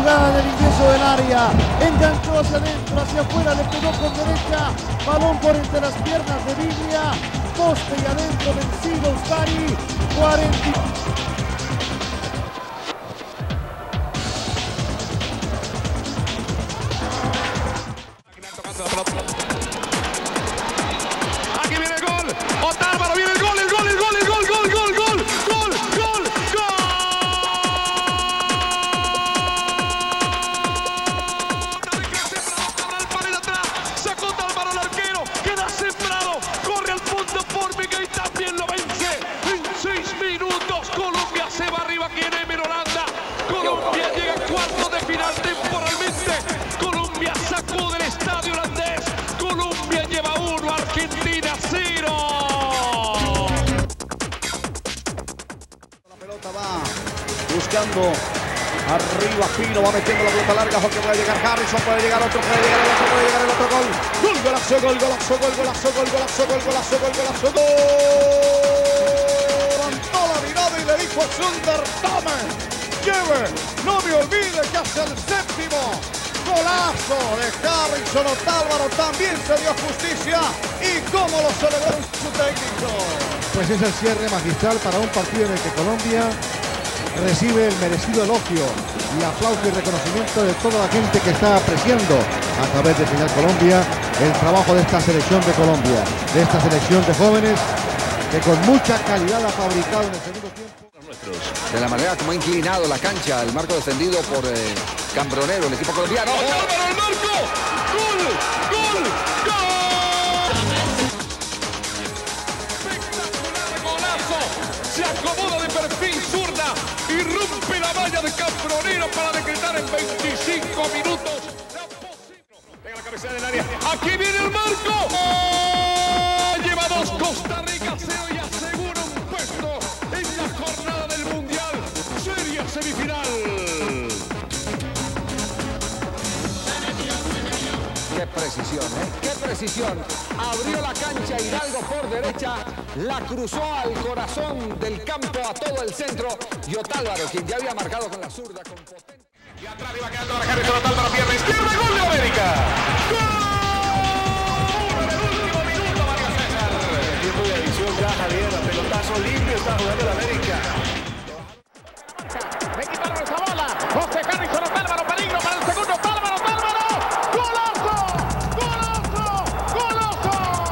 jugada del ingreso del área, enganchó hacia adentro, hacia afuera, le pegó con derecha, balón por entre las piernas de Biblia, poste y adentro vencido Ustari, 40. Aquí viene el gol, Otálvaro, viene el gol, el gol, el gol, el gol, gol, gol, gol, gol, gol, gol. Cabral para el atrás, sacó Otálvaro al arquero, queda sembrado, corre al punto Formiga y también lo vence. En 6 minutos Colombia se va arriba aquí en Emer Holanda. Colombia llega a cuartos de final temporalmente. Colombia sacó del estadio holandés. Colombia lleva 1, Argentina 0. La pelota va buscando arriba Pino, va metiendo la pelota larga, porque puede llegar Harrison, puede llegar otro, puede llegar el otro, puede llegar el otro gol. Gol, golazo, gol, golazo, gol, golazo, gol, golazo, gol, golazo, gol, golazo, gol. Levantó la mirada y le dijo a Sunder, tome, lleve, no me olvide que hace el séptimo. Golazo de Harrison. Otálvaro también se dio justicia. ¿Y cómo lo celebró su técnico? Pues es el cierre magistral para un partido en el que Colombia recibe el merecido elogio y aplauso y reconocimiento de toda la gente que está apreciando a través de Señal Colombia el trabajo de esta selección de Colombia, de esta selección de jóvenes que con mucha calidad ha fabricado en el segundo tiempo. De la manera como ha inclinado la cancha, el marco defendido por Cambronero, el equipo colombiano. Otálvaro al marco. Gol, gol, gol. Espectacular golazo. Se acomoda de perfil zurda y rompe la valla de Cambronero para decretar en 25 minutos. Pega la cabeza del área. Aquí viene el marco. Lleva 2 Costa Rica 0 y asegura un puesto en la jornada del Mundial. Serie semifinal. Qué precisión, ¿eh? Qué precisión. Abrió la cancha Hidalgo por derecha, la cruzó al corazón del campo, a todo el centro. Y Otálvaro, quien ya había marcado con la zurda, con potencia. Y atrás iba quedando ahora Harrison, Otálvaro, pierna izquierda, gol de América. ¡Gol! En el último minuto, María César. Tiempo de adición ya, Javier, a pelotazo limpio está jugando el América. Me quitaron esa bola. José Harrison, Otálvaro, peligro para el segundo. Otálvaro, Otálvaro. ¡Golazo! ¡Golazo! ¡Golazo!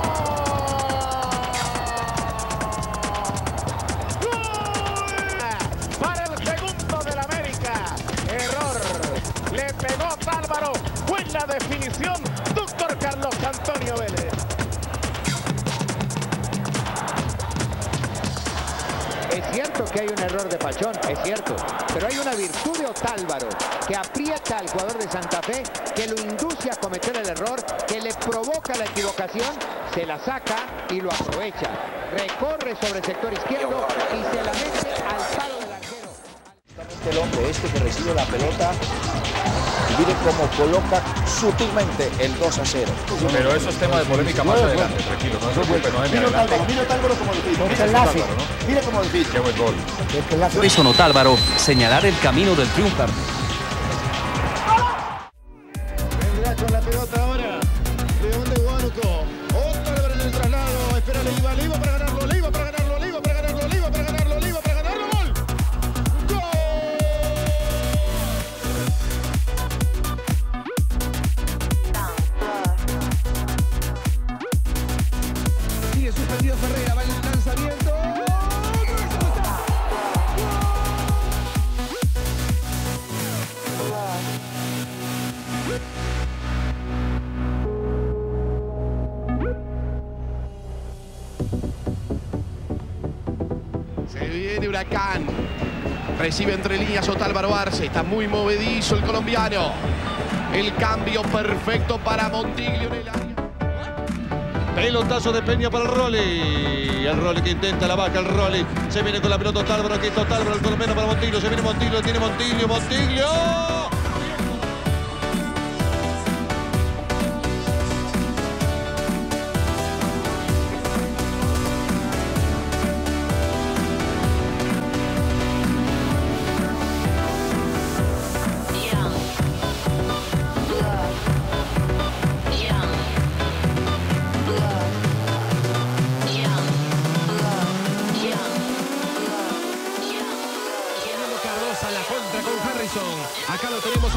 ¡Gol! Para el segundo del América. Error. Le pegó Otálvaro. Buena definición. Doctor Carlos Antonio Vélez. Es cierto que hay un error de Pachón, es cierto, pero hay una virtud de Otálvaro que aprieta al jugador de Santa Fe, que lo induce a cometer el error, que le provoca la equivocación, se la saca y lo aprovecha. Recorre sobre el sector izquierdo y se la mete al palo del arquero. El hombre que recibe la pelota y mire cómo coloca sutilmente el 2-0. Pero eso es tema de polémica más adelante, tranquilo, no se preocupe, no es mi adelante. Mira Otálvaro como difícil. Ese es Otálvaro, ¿no? Mira cómo difícil. Qué buen gol. Harrison Otálvaro señalar el camino del triunfo. Vendrá con la pelota ahora León de Huánuco. Otálvaro en el traslado. Espera Leiva, Leiva para ganarlo, Leiva para ganarlo, Leiva para ganarlo, Leiva para ganarlo, Leiva para ganarlo. ¡Gol! ¡Gol! Sigue suspendido Ferreira, va en el lanzamiento. Se viene Huracán. Recibe entre líneas Otálvaro Arce. Está muy movedizo el colombiano. El cambio perfecto para Montiglio en el área. Pelotazo de Peña para el Rolly. El Rolly que intenta la vaca, el Rolly. Se viene con la pelota Otálvaro, aquí está Otálvaro, el colombiano para Montiglio. Se viene Montiglio, tiene Montiglio, Montiglio.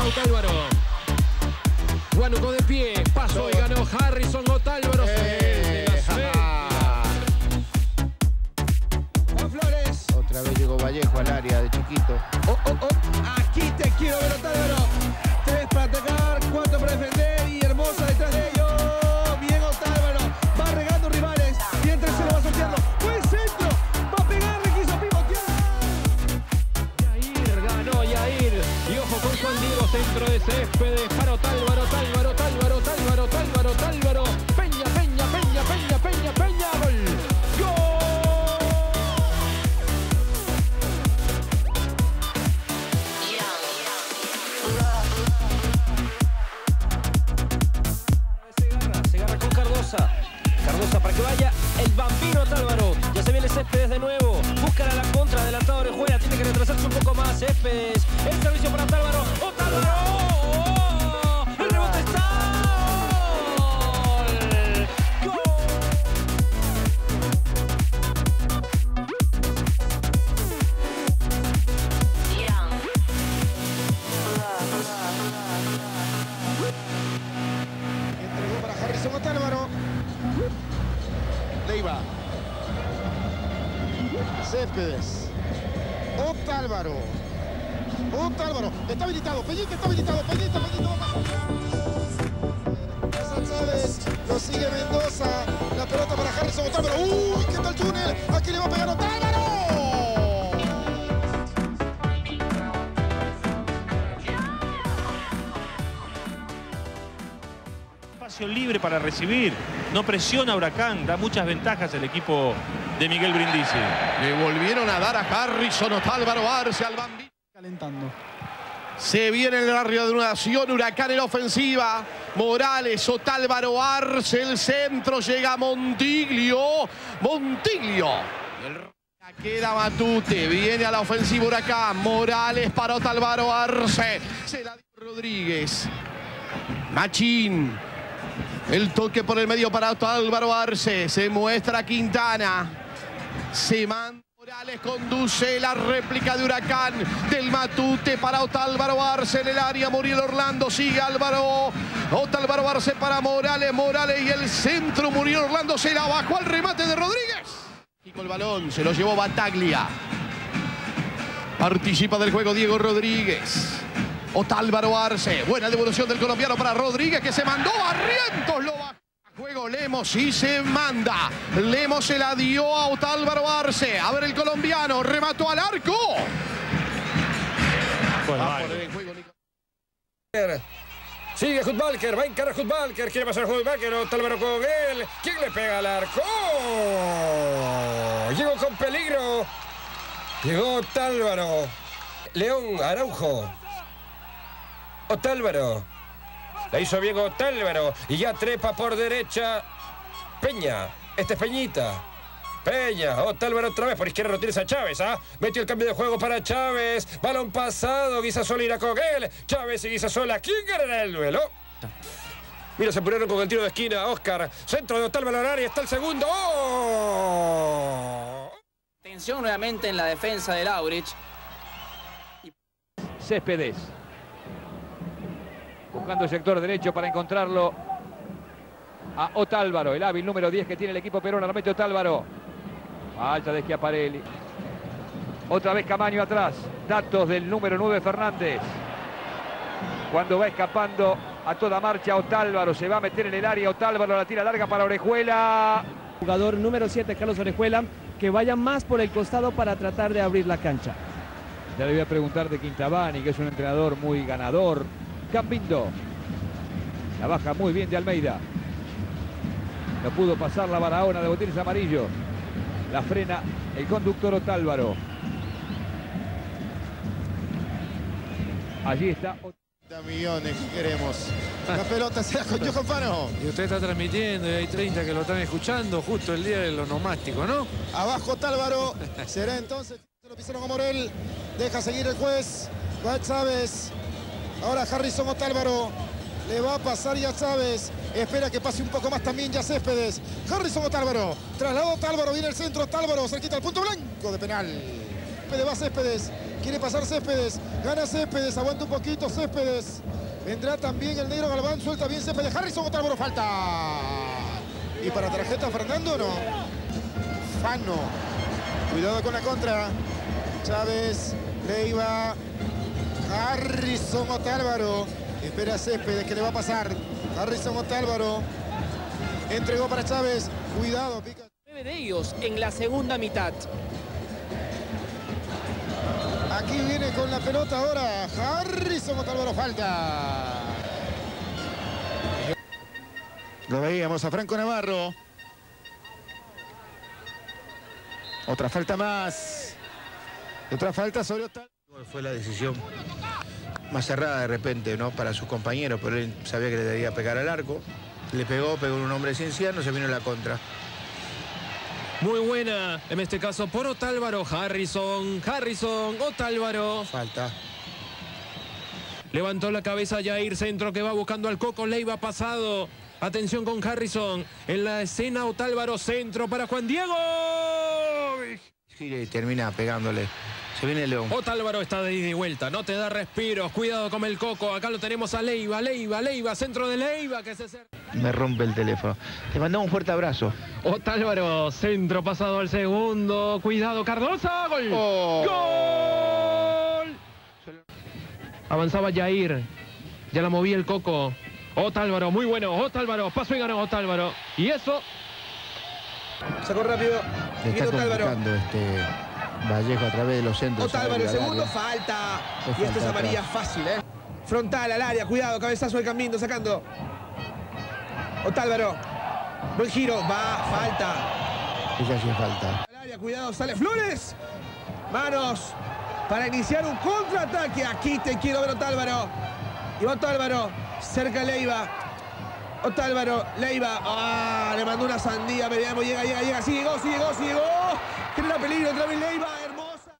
Otálvaro. Huánuco de pie, pasó y ganó Harrison Otálvaro. Juan Flores. Otra vez llegó Vallejo al área de chiquito. Aquí te quiero ver, Otálvaro. 3 para atacar, 4 para defender y Hermosa detrás de ellos. Bien Otálvaro, va regando rivales y en tercero va sorteando. Buen centro, va a pegarle, quiso pivotear. Yair, ganó Yair. Y ojo con Juan Diego, centro de Céspedes para Otálvaro, Otálvaro, Otálvaro, Otálvaro, Otálvaro, Otálvaro. Peña, Peña, Peña, Peña, Peña, Peña, gol. Cardosa para que vaya el Bambino Otálvaro. Ya se viene Céspedes de nuevo. Buscan a la contra, adelantado Orejuela. Tiene que retrasarse un poco más. Céspedes. El servicio para Otálvaro. ¡Otálvaro! ¡El rebote está! ¡Gol! Entregó para Harrison Otálvaro. Leiva. Céspedes. Otálvaro. Otálvaro. Está habilitado. Peñita está habilitado. Peñita. Chávez. Lo sigue Mendoza. La pelota para Harrison Otálvaro. ¡Uy! ¿Qué tal túnel? Aquí le va a pegar Otálvaro. Libre para recibir, no presiona a Huracán, da muchas ventajas el equipo de Miguel Brindisi. Le volvieron a dar a Harrison Otálvaro Arce al Bambino. Calentando. Se viene la reanudación, Huracán en la ofensiva. Morales, Otálvaro Arce, el centro, llega Montiglio. Montiglio. Queda Matute, viene a la ofensiva Huracán. Morales para Otálvaro Arce. Se la dio Rodríguez. Machín. El toque por el medio para Otálvaro Arce. Se muestra Quintana. Se manda Morales, conduce la réplica de Huracán. Del Matute para Otálvaro Arce en el área. Muriel Orlando, sigue Álvaro. Otálvaro Arce para Morales. Morales y el centro. Muriel Orlando se la bajó al remate de Rodríguez. Y con el balón se lo llevó Bataglia. Participa del juego Diego Rodríguez. Otálvaro Arce, buena devolución del colombiano para Rodríguez, que se mandó a Rientos, lo baja. Juego Lemos y se manda. Lemos se la dio a Otálvaro Arce. A ver el colombiano, remató al arco. Sigue Hutbalker, va a encarar Hutbalker, quiere pasar Hutbalker, Otálvaro con él. ¿Quién le pega al arco? Llegó con peligro. Llegó Otálvaro. León Araujo. Otálvaro. La hizo bien Otálvaro. Y ya trepa por derecha. Peña. Este es Peñita. Peña. Otálvaro otra vez. Por izquierda lo tienes a Chávez. Metió el cambio de juego para Chávez. Balón pasado. Guisasola irá con él. Chávez y Guisasola. ¿Quién ganará el duelo? Mira, se apuraron con el tiro de esquina. Oscar. Centro de Otálvaro al área. Está el segundo. ¡Oh! Tensión nuevamente en la defensa del Aurich. Céspedes. Buscando el sector derecho para encontrarlo a Otálvaro, el hábil número 10 que tiene el equipo peruano. Lo mete Otálvaro. Falta de Schiaparelli. Otra vez Camaño atrás. Datos del número 9 Fernández. Cuando va escapando a toda marcha Otálvaro. Se va a meter en el área. Otálvaro la tira larga para Orejuela. Jugador número 7, Carlos Orejuela, que vaya más por el costado para tratar de abrir la cancha. Ya le voy a preguntar de Quintabani, que es un entrenador muy ganador. Cambindo. La baja muy bien de Almeida. No pudo pasar la Barahona de botines amarillos. La frena el conductor Otálvaro. Allí está. Millones que queremos. La pelota se la con Johan Fano. Y usted está transmitiendo y hay 30 que lo están escuchando justo el día de los neumáticos, ¿no? Abajo Otálvaro. Será entonces. Se lo pisaron a Morel. Deja seguir el juez. Va Chávez. Ahora Harrison Otálvaro. Le va a pasar ya Chávez. Espera que pase un poco más también ya Céspedes. Harrison Otálvaro. Trasladó Otálvaro. Viene el centro. Otálvaro cerquita al punto blanco de penal. Va Céspedes. Quiere pasar Céspedes. Gana Céspedes. Aguanta un poquito Céspedes. Vendrá también el negro Galván. Suelta bien Céspedes. Harrison Otálvaro. Falta. ¿Y para tarjeta Fernando no? Fano. Cuidado con la contra. Chávez. Leiva. Harrison Otálvaro. Espera Céspedes que le va a pasar. Harrison Otálvaro. Entregó para Chávez. Cuidado. Pica. 9 de ellos en la segunda mitad. Aquí viene con la pelota ahora. Harrison Otálvaro. Falta. Lo veíamos a Franco Navarro. Otra falta más. Otra falta sobre Otálvaro. Fue la decisión más cerrada de repente, ¿no? Para sus compañeros, pero él sabía que le debía pegar al arco. Le pegó en un hombre cienciano, se vino en la contra. Muy buena, en este caso por Otálvaro. Harrison, Otálvaro. Falta. Levantó la cabeza Jair, centro que va buscando al Coco Leiva, pasado. Atención con Harrison. En la escena Otálvaro, centro para Juan Diego. Gira y termina pegándole. Se viene el León. Otálvaro está de ida y vuelta, no te da respiros. Cuidado con el Coco. Acá lo tenemos a Leiva, centro de Leiva que se acerca. Me rompe el teléfono. Te mandamos un fuerte abrazo. Otálvaro, centro pasado al segundo. Cuidado, Cardosa. ¡Gol! ¡Gol! Avanzaba Jair. Ya la movía el Coco. Otálvaro, muy bueno. Otálvaro, pasó y ganó Otálvaro. Y eso... Sacó rápido. Le está complicando Vallejo a través de los centros. Otálvaro, el segundo, falta. Y esto es amarilla fácil, ¿eh? Frontal al área, cuidado, cabezazo del Cambindo, sacando. Otálvaro. Buen giro, va, falta. Ella sí falta. Al área, cuidado, sale Flores. Manos para iniciar un contraataque. Aquí te quiero ver, Otálvaro. Y Otálvaro, cerca Leiva. Otálvaro, Leiva. Ah, le mandó una sandía. Veamos, llega. Sí llegó. Genera peligro, otra vez Leiva, hermosa.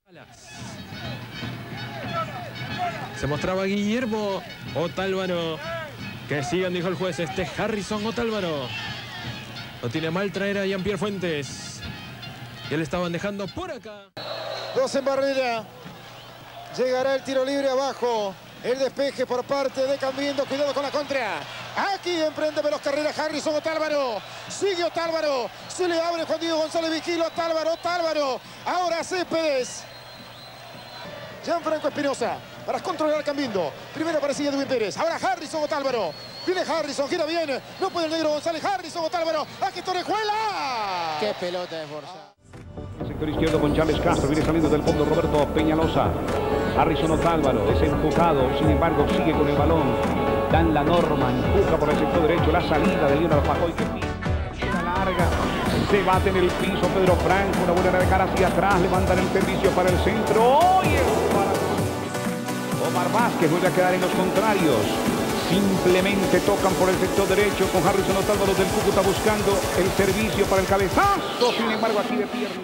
Se mostraba Guillermo Otálvaro. Que sigan, dijo el juez. Harrison Otálvaro. Lo tiene mal traer a Jean-Pierre Fuentes. Ya le estaban dejando por acá. 2 en barrera. Llegará el tiro libre abajo. El despeje por parte de Cambindo. Cuidado con la contra. Aquí emprende veloz carrera Harrison Otálvaro. Sigue Otálvaro. Se le abre Juan Diego González. Vigila Otálvaro. Ahora Céspedes. Gianfranco Espinosa para controlar Cambindo. Primero aparecía Edwin Pérez. Ahora Harrison Otálvaro. Viene Harrison. Gira bien. No puede el negro González. Harrison Otálvaro. Aquí Torrejuela. Qué pelota de Forza. Sector izquierdo con Chávez Castro, viene saliendo del fondo Roberto Peñalosa. Harrison Otálvaro, desenfocado, sin embargo sigue con el balón. Dan la norma, empuja por el sector derecho, la salida de Lionel Pajoy que queda larga. Se bate en el piso Pedro Franco, una buena de cara hacia atrás, levantan el servicio para el centro. ¡Oye! Omar Vázquez vuelve a quedar en los contrarios. Simplemente tocan por el sector derecho con Harrison Otálvaro del Cúcuta buscando el servicio para el cabezazo. Sin embargo, aquí de pierna.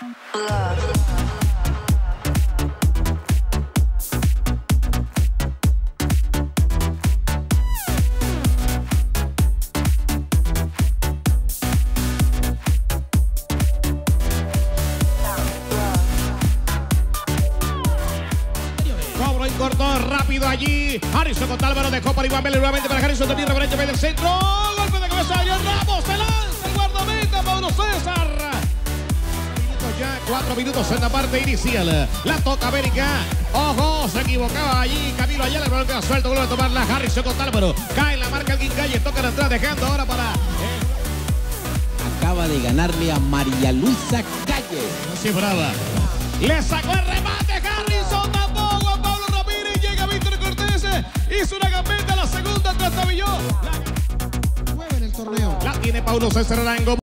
Cobro y cortó rápido allí. Harrison Otálvaro dejó para Iván Vélez nuevamente para Harrison. También referente del centro. Golpe de cabeza. Y Ramos se lanza el guardameta Pablo César. Ya 4 minutos en la parte inicial. La toca América. Ojo, se equivocaba allí Camilo Ayala. El balón queda suelto. Vuelve a tomarla Harrison Otálvaro. Cae en la marca el Quincalle. Tocan atrás dejando ahora para... Acaba de ganarle a María Luisa Calle. Sí, brava. Le sacó el remate Harrison. Tampoco a Pablo Ramírez. Llega Víctor Cortés. Hizo una gambeta. La segunda trastabilló. Mueve en el torneo. La tiene Paulo César Arango.